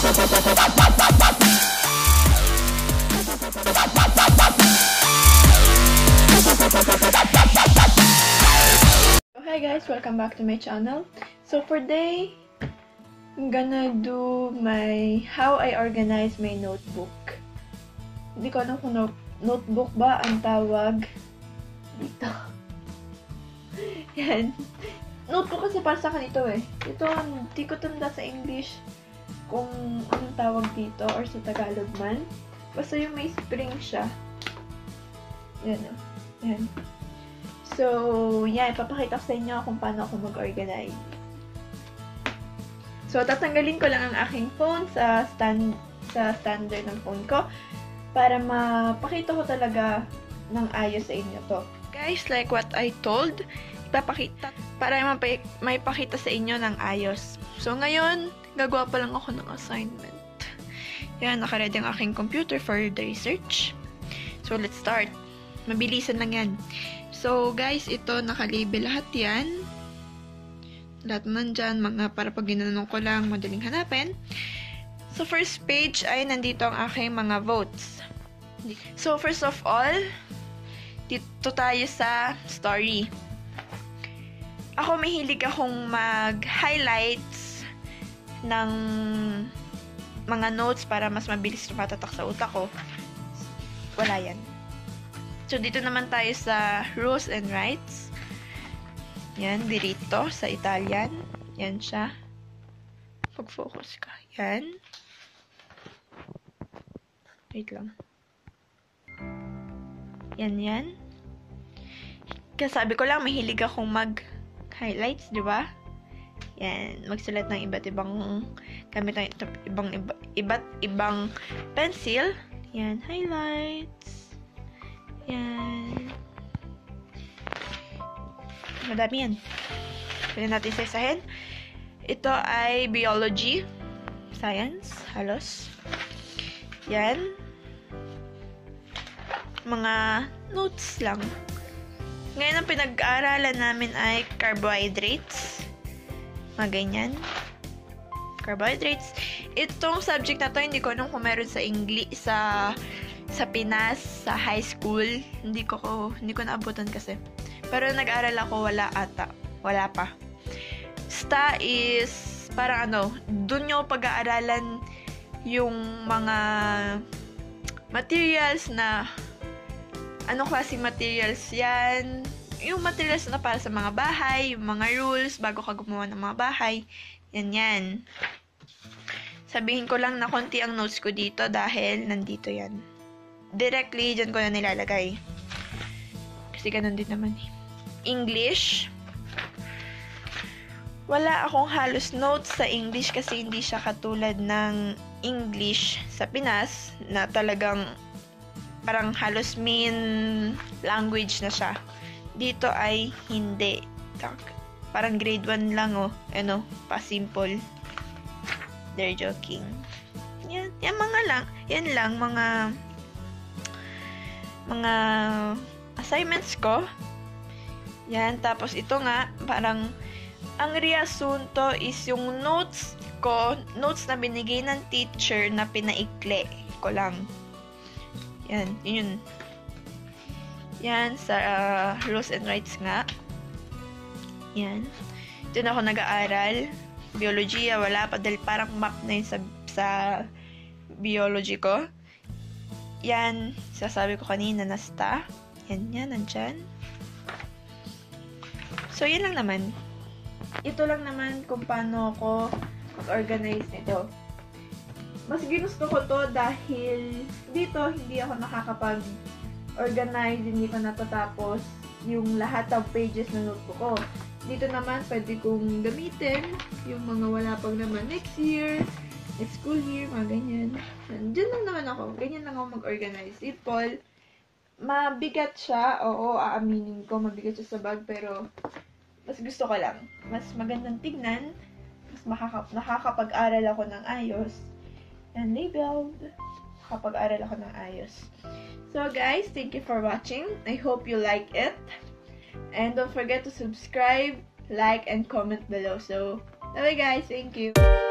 Hi guys, welcome back to my channel. So for today, I'm gonna do my how I organize my notebook. Hindi ko alam kung notebook ba ang tawag dito. Yan. Notebook kasi para sa akin ito eh. Ito, hindi ko tanda sa English kung anong tawag dito or sa Tagalog man. Basta yung may spring siya. Yan o. Yan. So, yan. Ipapakita ko sa inyo kung paano ako mag-organize. So, tatanggalin ko lang ang aking phone sa standard ng phone ko para mapakita ko talaga ng ayos sa inyo to. Guys, like what I told, ipapakita para may pakita sa inyo ng ayos. So, ngayon, gagawa pa lang ako ng assignment. Yan, nakaready ang aking computer for the research. So, let's start. Mabilisan lang yan. So, guys, ito, nakalabel lahat yan. Lahat nandyan, mga para pag ginanong ko lang, madaling hanapin. So, first page ay nandito ang aking mga votes. So, first of all, dito tayo sa story. Ako, mahilig akong mag-highlights ng mga notes para mas mabilis tumatatak sa utak ko. Wala yan. So, dito naman tayo sa rules and rights. Yan, diritto sa Italian. Yan siya. Pag-focus ka. Yan. Wait lang. Yan, yan. Kasi sabi ko lang, mahilig akong mag-highlights, di ba? Yan. Magsulat ng iba't ibang gamit ng iba't ibang pencil. Yan, highlights. Yan. Madami yan. Pwede natin isa-isahin. Ito ay biology. Science. Halos. Yan. Mga notes lang. Ngayon ang pinag-aaralan namin ay carbohydrates. Mga ganyan. Carbohydrates. Itong subject na to, hindi ko alam kung meron sa English, sa Pinas, sa high school. Hindi ko naabutan kasi. Pero nag-aral ako, wala ata. Wala pa. STA is, parang dun nyo pag-aaralan yung mga materials na, anong klaseng materials yan. Yung materials na para sa mga bahay, yung mga rules, bago ka gumawa ng mga bahay. Yan. Sabihin ko lang na konti ang notes ko dito dahil nandito yan. Directly, dyan ko na nilalagay. Kasi ganun din naman eh. English. Wala akong halos notes sa English kasi hindi siya katulad ng English sa Pinas na talagang parang halos main language na siya. Dito ay hindi. Parang grade 1 lang pa-simple. They're joking. Yan mga assignments ko. Yan, tapos ito nga, parang ang reasunto is yung notes na binigay ng teacher na pinaikli ko lang. Yan, yun. Yan, sa rules and rights nga. Yan. Doon ako nag-aaral. Biology, wala pa dahil parang map na yun sa biology ko. Yan, sasabi ko kanina na STA. Yan, nandyan. So, yan lang naman. Ito lang naman kung paano ako mag-organize nito. Mas ginusto ko to dahil dito hindi ako nakakapag-organize, hindi ko natatapos yung lahat ng pages ng notebook ko. Dito naman, pwede kong gamitin yung mga wala pang naman next year, next school year, mga ganyan. Diyan lang naman ako. Ganyan lang ako mag-organize. Simple. Mabigat siya. Oo, aaminin ko. Mabigat siya sa bag. Pero, mas gusto ko lang. Mas magandang tignan. Mas nakakapag-aral ako ng ayos. And labeled. Nakakapag-aral ako ng ayos. So, guys, thank you for watching. I hope you like it. And don't forget to subscribe, like, and comment below. So, bye guys. Thank you.